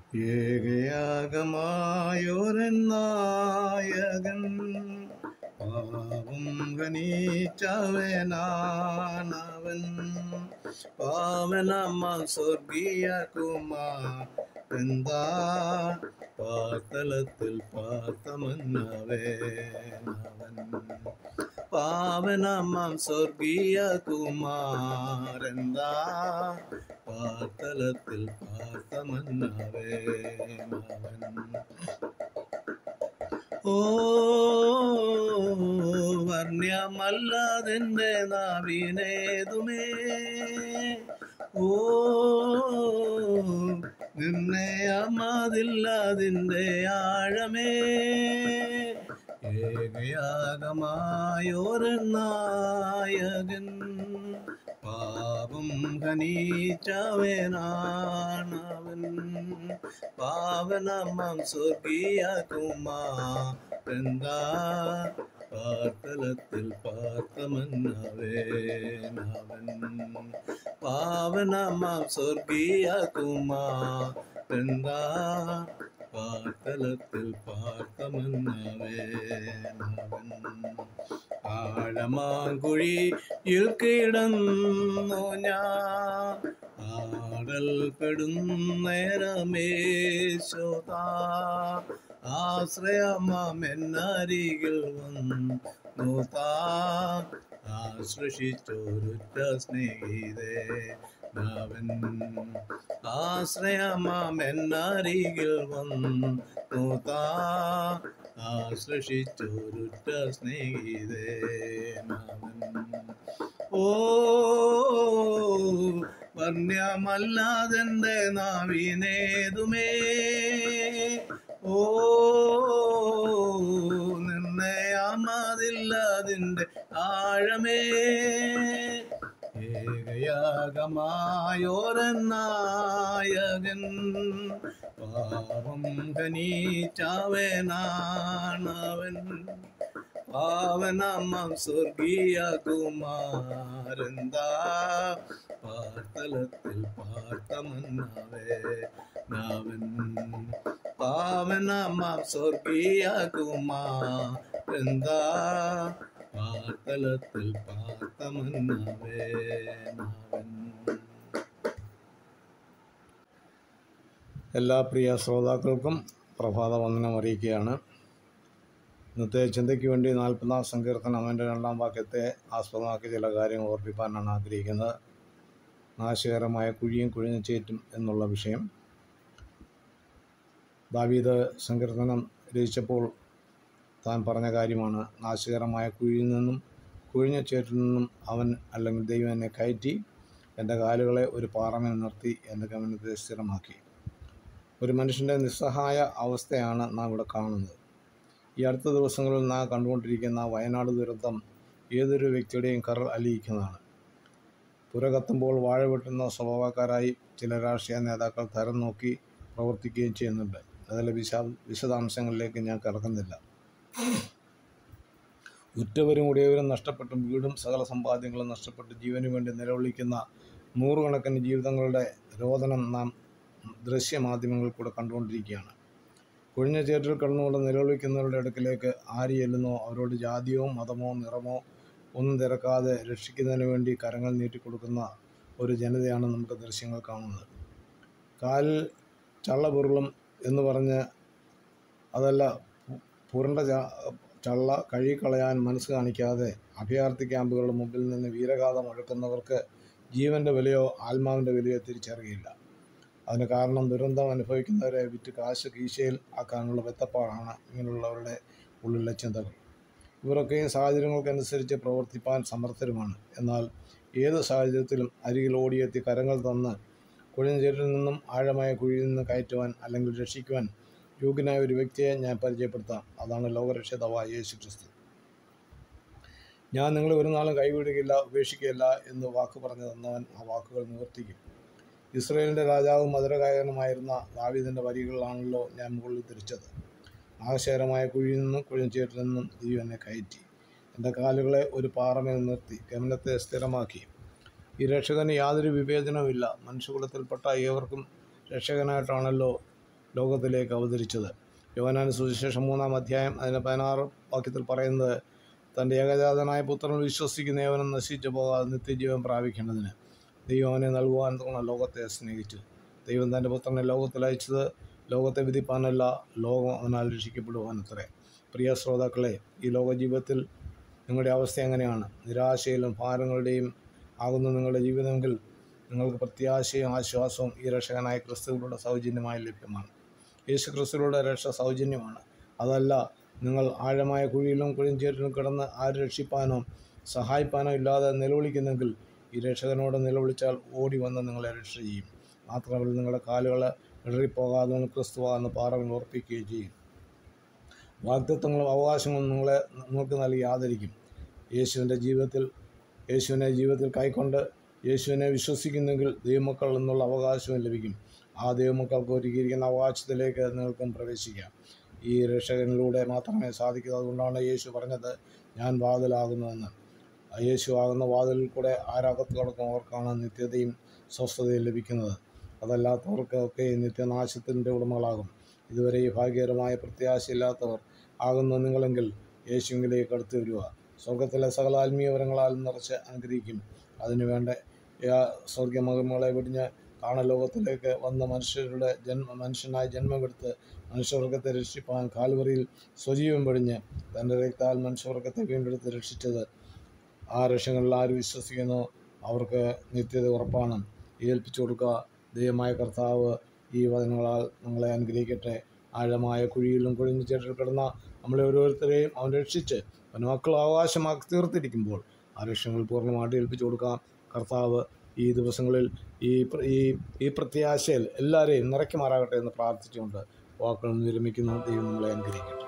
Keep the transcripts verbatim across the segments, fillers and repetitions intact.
ഏകയാഗമായൊരനായകൻ പാപം ഗണിച്ചവനാണവൻ. പാവനമ്മ സ്വർഗീയ കുമാരന്താ പാതലത്തിൽ പാർത്തമന്നവേനവൻ. പാവനമ്മ സ്വർഗീയ കുമാരന്താ പാതലത്തിൽ പാർത്തമന്നവേനവൻ. ഓ വർണ്യമല്ലതിൻ്റെ നാവിനേതുമേ, ഓ നിർണയമതില്ലതിൻ്റെ ആഴമേ. ഏകയാഗമായൊരനായകൻ പാപം ഖനീച്ചവനാണവൻ. പാവനമ്മം സ്വർഗീയ കുമാരന്താ പാതലത്തിൽ പാർത്തമന്നവേനവൻ. പാവനമ്മം സ്വർഗീയ കുമാരന്താ പാതലത്തിൽ പാർത്തമന്നവേനവൻ. ആഴമാങ്കുഴിയിൽ കിടന്നു ഞാൻ ആടൽപ്പെടുന്നേരമേശോതാ ആശ്രയമാമെന്നരികിൽ വന്നു താ. ആശ്രയിച്ചൊരുറ്റ സ്നേഹിതേ നാവൻ, ആശ്രയമാമെന്നരികിൽ വന്നു താ. ആശ്രയിച്ചൊരുറ്റ സ്നേഹിതേ നാവൻ. ഓ വർണ്യമല്ലാതെൻ്റെ നാവിനേതുമേ, ഓ നിർണയമതില്ലതിൻ്റെ ആഴമേ. ഏകയാഗമായൊരനായകൻ പാപം ഖനീച്ചവനാണവൻ. പാവനമ്മം സ്വർഗീയ കുമാരന്താ പാതലത്തിൽ പാർത്തമന്നവേനവൻ. പാവനമ്മം സ്വർഗീയ കുമാരന്താ പാതലത്തിൽ പാർത്തമന്നവേനവൻ. എല്ലാ പ്രിയ ശ്രോതാക്കൾക്കും പ്രഭാത വന്ദനം അറിയിക്കുകയാണ്. ഇന്നത്തെ ചിന്തയ്ക്ക് വേണ്ടി നാൽപ്പതാം സങ്കീർത്തനം അവൻ്റെ രണ്ടാം വാക്യത്തെ ആസ്പദമാക്കി ചില കാര്യങ്ങൾ ഓർപ്പിക്കാനാണ് ആഗ്രഹിക്കുന്നത്. നാശകരമായ കുഴിയും കുഴിഞ്ഞച്ചേറ്റും എന്നുള്ള വിഷയം. ദാവീദ് സങ്കീർത്തനം രചിച്ചപ്പോൾ താൻ പറഞ്ഞ കാര്യമാണ്. നാശകരമായ കുഴിയിൽ നിന്നും കുഴിഞ്ഞച്ചേറ്റിൽ നിന്നും അവൻ അല്ലെങ്കിൽ ദൈവം എന്നെ കയറ്റി എൻ്റെ കാലുകളെ ഒരു പാറമേൽ നിർത്തി എൻ്റെ ഗമനത്തെ സ്ഥിരമാക്കി. ഒരു മനുഷ്യൻ്റെ നിസ്സഹായ അവസ്ഥയാണ് നാം ഇവിടെ കാണുന്നത്. ഈ അടുത്ത ദിവസങ്ങളിൽ നാം കണ്ടുകൊണ്ടിരിക്കുന്ന വയനാട് ദുരന്തം ഏതൊരു വ്യക്തിയുടെയും കരൾ അലിയിക്കുന്നതാണ്. പുര കത്തുമ്പോൾ വാഴ വെട്ടുന്ന സ്വഭാവക്കാരായി ചില രാഷ്ട്രീയ നേതാക്കൾ തരം നോക്കി പ്രവർത്തിക്കുകയും ചെയ്യുന്നുണ്ട്. അതിലെ വിശാ വിശദാംശങ്ങളിലേക്ക് ഞാൻ കടക്കുന്നില്ല. ഉറ്റവരും ഉടയവരും നഷ്ടപ്പെട്ടും വീടും സകല സമ്പാദ്യങ്ങളും നഷ്ടപ്പെട്ട് ജീവന് വേണ്ടി നിലവിളിക്കുന്ന നൂറുകണക്കിന് ജീവിതങ്ങളുടെ രോദനം നാം ദൃശ്യമാധ്യമങ്ങളിൽ കൂടെ കണ്ടുകൊണ്ടിരിക്കുകയാണ്. കുഴിഞ്ഞ ചേറ്റിൽ കിടന്നുകൊണ്ട് നിലവിളിക്കുന്നവരുടെ അടുക്കിലേക്ക് ആര് ചെല്ലുന്നോ അവരോട് ജാതിയോ മതമോ നിറമോ ഒന്നും തിരക്കാതെ രക്ഷിക്കുന്നതിന് വേണ്ടി കരങ്ങൾ നീട്ടിക്കൊടുക്കുന്ന ഒരു ജനതയാണ് നമുക്ക് ദൃശ്യങ്ങൾ കാണുന്നത്. കാലിൽ ചള്ള പൊരുളും എന്ന് പറഞ്ഞ് അതല്ല പുരണ്ട ചള്ള കഴുകിക്കളയാൻ മനസ്സ് കാണിക്കാതെ അഭയാർത്ഥി ക്യാമ്പുകളുടെ മുമ്പിൽ നിന്ന് വീരഗാഥം മുഴക്കുന്നവർക്ക് ജീവൻ്റെ വിലയോ ആത്മാവിൻ്റെ വിലയോ തിരിച്ചറിയില്ല. അതിന് കാരണം ദുരന്തം അനുഭവിക്കുന്നവരെ വിറ്റ് കാശ് കീശയിൽ ആക്കാനുള്ള വെത്തപ്പാടാണ് ഇങ്ങനെയുള്ളവരുടെ ഉള്ളിലെ ചിന്തകൾ. ഇവരൊക്കെയും സാഹചര്യങ്ങൾക്കനുസരിച്ച് പ്രവർത്തിപ്പാൻ സമർത്ഥരുമാണ്. എന്നാൽ ഏത് സാഹചര്യത്തിലും അരികിൽ ഓടിയെത്തി കരങ്ങൾ തന്ന് കുഴിഞ്ഞചേറ്റിൽ നിന്നും ആഴമായ കുഴിയിൽ നിന്ന് കയറ്റുവാൻ അല്ലെങ്കിൽ രക്ഷിക്കുവാൻ യോഗ്യനായ ഒരു വ്യക്തിയെ ഞാൻ പരിചയപ്പെടുത്താം. അതാണ് ലോകരക്ഷിതാവായ യേശു ക്രിസ്തു. ഞാൻ നിങ്ങളെ ഒരു നാളും കൈവിടുകയില്ല ഉപേക്ഷിക്കുകയില്ല എന്ന് വാക്ക് പറഞ്ഞു തന്നവൻ ആ വാക്കുകൾ നിവർത്തിക്കും. ഇസ്രായേലിൻ്റെ രാജാവും മധുരഗായകനുമായിരുന്ന ദാവീദിൻ്റെ വരികളിലാണല്ലോ ഞാൻ മുകളിൽ തിരിച്ചത്. ആകശകരമായ കുഴിയിൽ നിന്നും കുഴിഞ്ഞചേറ്റിൽ നിന്നും ദൈവം എന്നെ കയറ്റി എൻ്റെ കാലുകളെ ഒരു പാറമേൽ നിർത്തി ഗമനത്തെ സ്ഥിരമാക്കി. ഈ രക്ഷകന് യാതൊരു വിവേചനവുമില്ല. മനുഷ്യകുലത്തിൽപ്പെട്ട ഏവർക്കും രക്ഷകനായിട്ടാണല്ലോ ലോകത്തിലേക്ക് അവതരിച്ചത്. യോഹന്നാന്റെ സുവിശേഷം മൂന്നാം അധ്യായം അതിൻ്റെ പതിനാറ് വാക്യത്തിൽ പറയുന്നത്, തൻ്റെ ഏകജാതനായ പുത്രനിൽ വിശ്വസിക്കുന്ന ഏവനും നശിച്ചു പോകാതെ നിത്യജീവൻ പ്രാപിക്കേണ്ടതിന് ദൈവം അവനെ നൽകുവാൻ തോന്നുന്ന ലോകത്തെ സ്നേഹിച്ചു. ദൈവം തൻ്റെ പുത്രനെ ലോകത്തിൽ അയച്ചത് ലോകത്തെ വിധിപ്പാനല്ല, ലോകം അവനാൽ രക്ഷിക്കപ്പെടുവാനത്രേ. പ്രിയ ശ്രോതാക്കളെ, ഈ ലോക ജീവിതത്തിൽ നിങ്ങളുടെ അവസ്ഥ എങ്ങനെയാണ്? നിരാശയിലും ഭാരങ്ങളുടെയും ആകുന്ന നിങ്ങളുടെ ജീവിതമെങ്കിൽ നിങ്ങൾക്ക് പ്രത്യാശയും ആശ്വാസവും ഈ രക്ഷകനായ ക്രിസ്തുവിലൂടെ സൗജന്യമായി ലഭ്യമാണ്. യേശു ക്രിസ്തുവിലൂടെ രക്ഷ സൗജന്യമാണ്. അതല്ല, നിങ്ങൾ ആഴമായ കുഴിയിലും കുഴിഞ്ചേറ്റിലും കിടന്ന് ആര് രക്ഷിപ്പാനോ സഹായിപ്പാനോ ഇല്ലാതെ നിലവിളിക്കുന്നെങ്കിൽ ഈ രക്ഷകനോട് നിലവിളിച്ചാൽ ഓടി വന്ന് നിങ്ങളെ രക്ഷ ചെയ്യും. മാത്രമല്ല, നിങ്ങളുടെ കാലുകൾ ഇടറിപ്പോകാതെ ക്രിസ്തുവാകുന്ന പാറകൾ ഉറപ്പിക്കുകയും ചെയ്യും. വാഗ്ദത്തങ്ങളും അവകാശങ്ങളും നിങ്ങളെ നിങ്ങൾക്ക് നൽകി ആദരിക്കും. യേശുവിൻ്റെ ജീവിതത്തിൽ യേശുവിനെ ജീവിതത്തിൽ കൈക്കൊണ്ട് യേശുവിനെ വിശ്വസിക്കുന്നെങ്കിൽ ദൈവമക്കൾ എന്നുള്ള അവകാശവും ലഭിക്കും. ആ ദൈവമക്കൾക്ക് ഒരുക്കിയിരിക്കുന്ന അവകാശത്തിലേക്ക് നിങ്ങൾക്കും പ്രവേശിക്കാം. ഈ രക്ഷകനിലൂടെ മാത്രമേ സാധിക്കൂ. അതുകൊണ്ടാണ് യേശു പറഞ്ഞത്, ഞാൻ വാതിലാകുന്നുവെന്ന്. യേശു ആകുന്ന വാതിലിൽ കൂടെ ആരകത്ത് കിടക്കുന്നവർക്കാണ് നിത്യതയും സ്വസ്ഥതയും ലഭിക്കുന്നത്. അതല്ലാത്തവർക്ക് ഒക്കെ നിത്യനാശത്തിൻ്റെ ഉടമകളാകും. ഇതുവരെ ഈ ഭാഗ്യകരമായ പ്രത്യാശയില്ലാത്തവർ ആകുന്ന നിങ്ങളെങ്കിൽ യേശുവിലേക്ക് അടുത്ത് വരിക. സ്വർഗത്തിലെ സകല ആത്മീയവരങ്ങളാൽ നിറച്ച് അനുഗ്രഹിക്കും. അതിനുവേണ്ട സ്വർഗമഹിമകളെ വെടിഞ്ഞ് കാണലോകത്തിലേക്ക് വന്ന മനുഷ്യരുടെ ജന്മ മനുഷ്യനായി ജന്മമെടുത്ത് മനുഷ്യവർഗത്തെ രക്ഷിപ്പാൻ കാൽവറിയിൽ സ്വജീവൻ വെടിഞ്ഞ് തൻ്റെ രക്താൽ മനുഷ്യവർഗത്തെ വീണ്ടെടുത്ത് രക്ഷിച്ചത്. ആ രക്ഷകളിൽ ആര് വിശ്വസിക്കുന്നോ അവർക്ക് നിത്യത ഉറപ്പാണ്. ഏൽപ്പിച്ചു കൊടുക്കുക. ദൈവമായ കർത്താവ് ഈ വചനങ്ങളാൽ നിങ്ങളെ അനുഗ്രഹിക്കട്ടെ. ആഴമായ കുഴിയിലും കുഴിഞ്ഞു ചേട്ടിൽ കിടന്ന നമ്മളെ ഓരോരുത്തരെയും അവൻ രക്ഷിച്ച് അവൻ മക്കൾ അവകാശമാക്കി തീർത്തിരിക്കുമ്പോൾ ആ രക്ഷകൾ പൂർണ്ണമായിട്ട് ഏൽപ്പിച്ചു കൊടുക്കാം. കർത്താവ് ഈ ദിവസങ്ങളിൽ ഈ ഈ ഈ പ്രത്യാശയിൽ എല്ലാവരെയും നിറയ്ക്കുമാറാകട്ടെ എന്ന് പ്രാർത്ഥിച്ചുകൊണ്ട് വാക്കുകൾ വിരമിക്കുന്നു. ദൈവം നമ്മളെ അനുഗ്രഹിക്കട്ടെ.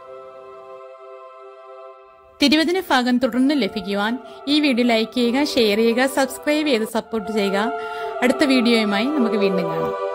തിരുവചന ഭാഗം തുടർന്ന് ലഭിക്കുവാൻ ഈ വീഡിയോ ലൈക്ക് ചെയ്യുക, ഷെയർ ചെയ്യുക, സബ്സ്ക്രൈബ് ചെയ്ത് സപ്പോർട്ട് ചെയ്യുക. അടുത്ത വീഡിയോയുമായി നമുക്ക് വീണ്ടും കാണാം.